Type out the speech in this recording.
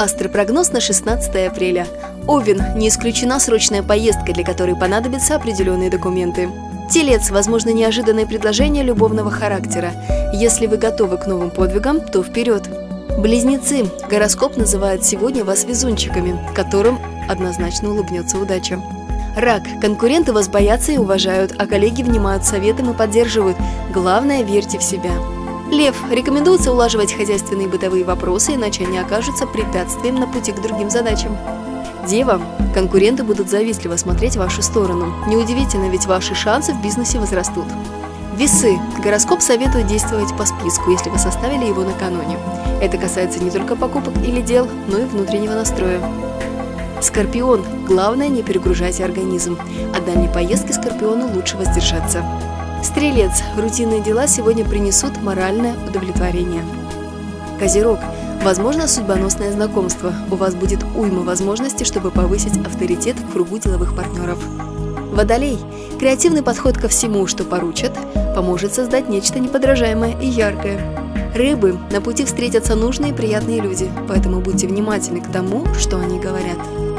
Астропрогноз на 16 апреля. Овен. Не исключена срочная поездка, для которой понадобятся определенные документы. Телец. Возможно, неожиданное предложение любовного характера. Если вы готовы к новым подвигам, то вперед. Близнецы. Гороскоп называет сегодня вас везунчиками, которым однозначно улыбнется удача. Рак. Конкуренты вас боятся и уважают, а коллеги внимают советам и поддерживают. Главное, верьте в себя. Лев. Рекомендуется улаживать хозяйственные и бытовые вопросы, иначе они окажутся препятствием на пути к другим задачам. Дева. Конкуренты будут завистливо смотреть в вашу сторону. Неудивительно, ведь ваши шансы в бизнесе возрастут. Весы. Гороскоп советует действовать по списку, если вы составили его накануне. Это касается не только покупок или дел, но и внутреннего настроя. Скорпион. Главное, не перегружайте организм. От дальней поездки Скорпиону лучше воздержаться. Стрелец. Рутинные дела сегодня принесут моральное удовлетворение. Козерог. Возможно, судьбоносное знакомство. У вас будет уйма возможностей, чтобы повысить авторитет в кругу деловых партнеров. Водолей. Креативный подход ко всему, что поручат, поможет создать нечто неподражаемое и яркое. Рыбы. На пути встретятся нужные и приятные люди, поэтому будьте внимательны к тому, что они говорят.